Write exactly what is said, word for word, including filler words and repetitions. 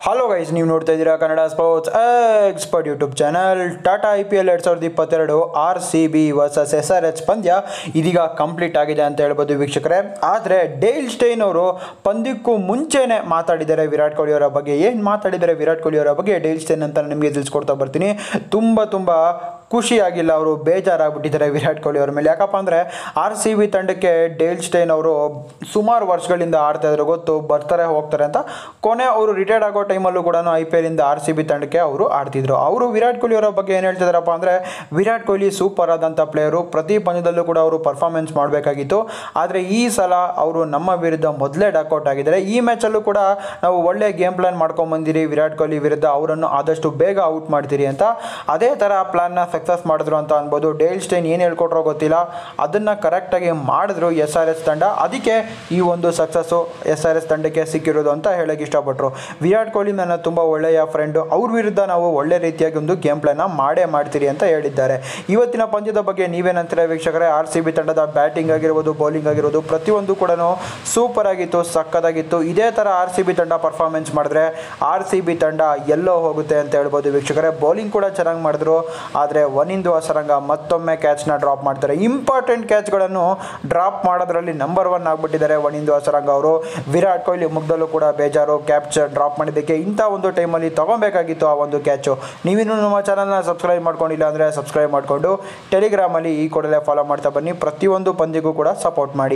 Hello guys, ನೀವು ನೋಡ್ತಾ ಇದ್ದೀರಾ Kannada sports expert YouTube channel. Tata I P L ಎರಡು ಸಾವಿರದ ಇಪ್ಪತ್ತೆರಡು R C B versus S R H ಪಂದ್ಯ ಇದೀಗ ಕಂಪ್ಲೀಟ್ ಆಗಿದೆ ಅಂತ ಹೇಳ್ಬೋದು ವೀಕ್ಷಕರೇ. ಆದರೆ ಡೇಲ್ ಸ್ಟೈನ್ ಅವರು ಪಂದ್ಯಕ್ಕೂ ಮುಂಚೆನೇ ಮಾತಾಡಿದ್ದಾರೆ ವಿರಾಟ್ ಕೊಹ್ಲಿ ಅವರ ಬಗ್ಗೆ. ಏನು ಮಾತಾಡಿದ್ದಾರೆ ವಿರಾಟ್ ಕೊಹ್ಲಿ ಅವರ ಬಗ್ಗೆ ಡೇಲ್ ಸ್ಟೈನ್ ಅಂತ ನಿಮಗೆ ತಿಳಿಸ್ಕೊಡ್ತಾ ಬರ್ತೀನಿ. ತುಂಬ ತುಂಬ ಖುಷಿಯಾಗಿಲ್ಲ, ಅವರು ಬೇಜಾರಾಗ್ಬಿಟ್ಟಿದ್ದಾರೆ ವಿರಾಟ್ ಕೊಹ್ಲಿ ಅವ್ರ ಮೇಲೆ. ಯಾಕಪ್ಪ ಅಂದರೆ ಆರ್ ಸಿ ಬಿ ತಂಡಕ್ಕೆ ಡೇಲ್ ಸ್ಟೈನ್ ಅವರು ಸುಮಾರು ವರ್ಷಗಳಿಂದ ಆಡ್ತಾ ಇದ್ರು, ಗೊತ್ತು, ಬರ್ತಾರೆ ಹೋಗ್ತಾರೆ ಅಂತ. ಕೊನೆ ಅವರು ರಿಟೈರ್ಡ್ ಆಗೋ ಟೈಮಲ್ಲೂ ಕೂಡ ಐ ಪಿ ಎಲ್ಲಿಂದ ಆರ್ ಸಿ ಬಿ ತಂಡಕ್ಕೆ ಅವರು ಆಡ್ತಿದ್ರು. ಅವರು ವಿರಾಟ್ ಕೊಹ್ಲಿ ಅವರ ಬಗ್ಗೆ ಏನು ಹೇಳ್ತಿದ್ದಾರಪ್ಪ ಅಂದರೆ, ವಿರಾಟ್ ಕೊಹ್ಲಿ ಸೂಪರ್ ಆದಂಥ ಪ್ಲೇಯರು, ಪ್ರತಿ ಪಂದ್ಯದಲ್ಲೂ ಕೂಡ ಅವರು ಪರ್ಫಾರ್ಮೆನ್ಸ್ ಮಾಡಬೇಕಾಗಿತ್ತು. ಆದರೆ ಈ ಸಲ ಅವರು ನಮ್ಮ ವಿರುದ್ಧ ಮೊದಲೇ ಡಾಕ್ಔಟ್ ಆಗಿದ್ದಾರೆ. ಈ ಮ್ಯಾಚಲ್ಲೂ ಕೂಡ ನಾವು ಒಳ್ಳೆ ಗೇಮ್ ಪ್ಲಾನ್ ಮಾಡ್ಕೊಂಡ್ಬಂದಿರಿ ವಿರಾಟ್ ಕೊಹ್ಲಿ ವಿರುದ್ಧ, ಅವರನ್ನು ಆದಷ್ಟು ಬೇಗ ಔಟ್ ಮಾಡ್ತೀರಿ ಅಂತ. ಅದೇ ಥರ ಪ್ಲಾನ್ನ ಸಕ್ಸಸ್ ಮಾಡಿದ್ರು ಅಂತ ಅನ್ಬೋದು. ಡೇಲ್ ಸ್ಟೈನ್ ಏನು ಹೇಳ್ಕೊಟ್ರೋ ಗೊತ್ತಿಲ್ಲ, ಅದನ್ನು ಕರೆಕ್ಟಾಗಿ ಮಾಡಿದ್ರು ಎಸ್ ಆರ್ ಎಸ್ ತಂಡ. ಅದಕ್ಕೆ ಈ ಒಂದು ಸಕ್ಸಸ್ಸು ಎಸ್ ಆರ್ ಎಸ್ ತಂಡಕ್ಕೆ ಸಿಕ್ಕಿರೋದು ಅಂತ ಹೇಳಕ್ಕೆ ಇಷ್ಟಪಟ್ಟರು. ವಿರಾಟ್ ಕೊಹ್ಲಿ ನನ್ನ ತುಂಬ ಒಳ್ಳೆಯ ಫ್ರೆಂಡು, ಅವ್ರ ವಿರುದ್ಧ ನಾವು ಒಳ್ಳೆ ರೀತಿಯಾಗಿ ಒಂದು ಗೇಮ್ ಪ್ಲಾನ್ನ ಮಾಡೇ ಮಾಡ್ತೀರಿ ಅಂತ ಹೇಳಿದ್ದಾರೆ. ಇವತ್ತಿನ ಪಂದ್ಯದ ಬಗ್ಗೆ ನೀವೇನಂತೀರ ವೀಕ್ಷಕರೇ? ಆರ್ ಸಿ ಬಿ ತಂಡದ ಬ್ಯಾಟಿಂಗ್ ಆಗಿರ್ಬೋದು, ಬೌಲಿಂಗ್ ಆಗಿರ್ಬೋದು, ಪ್ರತಿಯೊಂದು ಕೂಡ ಸೂಪರ್ ಆಗಿತ್ತು, ಸಕ್ಕತ್ತಾಗಿತ್ತು. ಇದೇ ಥರ ಆರ್ ಸಿ ಬಿ ತಂಡ ಪರ್ಫಾರ್ಮೆನ್ಸ್ ಮಾಡಿದ್ರೆ ಆರ್ ಸಿ ಬಿ ತಂಡ ಎಲ್ಲೋ ಹೋಗುತ್ತೆ ಅಂತ ಹೇಳ್ಬೋದು ವೀಕ್ಷಕರೇ. ಬೌಲಿಂಗ್ ಕೂಡ ಚೆನ್ನಾಗಿ ಮಾಡಿದ್ರು, ಆದರೆ ವನಿಂದು ಅಸರಂಗ ಮತ್ತೊಮ್ಮೆ ಕ್ಯಾಚ್ನ ಡ್ರಾಪ್ ಮಾಡ್ತಾರೆ. ಇಂಪಾರ್ಟೆಂಟ್ ಕ್ಯಾಚ್ಗಳನ್ನು ಡ್ರಾಪ್ ಮಾಡೋದ್ರಲ್ಲಿ ನಂಬರ್ ಒನ್ ಆಗಿಬಿಟ್ಟಿದ್ದಾರೆ ವನಿಂದು ಅಸರಂಗ ಅವರು. ವಿರಾಟ್ ಕೊಹ್ಲಿ ಮುಗ್ದಲ್ಲೂ ಕೂಡ ಬೇಜಾರು, ಕ್ಯಾಚ್ ಡ್ರಾಪ್ ಮಾಡಿದ್ದಕ್ಕೆ. ಇಂಥ ಒಂದು ಟೈಮಲ್ಲಿ ತೊಗೊಬೇಕಾಗಿತ್ತು ಆ ಒಂದು ಕ್ಯಾಚು. ನೀವಿನ್ನೂ ನಮ್ಮ ಚಾನಲ್ನ ಸಬ್ಸ್ಕ್ರೈಬ್ ಮಾಡ್ಕೊಂಡಿಲ್ಲ ಅಂದರೆ ಸಬ್ಸ್ಕ್ರೈಬ್ ಮಾಡಿಕೊಂಡು ಟೆಲಿಗ್ರಾಮಲ್ಲಿ ಈ ಕೂಡಲೇ ಫಾಲೋ ಮಾಡ್ತಾ ಬನ್ನಿ. ಪ್ರತಿಯೊಂದು ಪಂದ್ಯಕ್ಕೂ ಕೂಡ ಸಪೋರ್ಟ್ ಮಾಡಿ.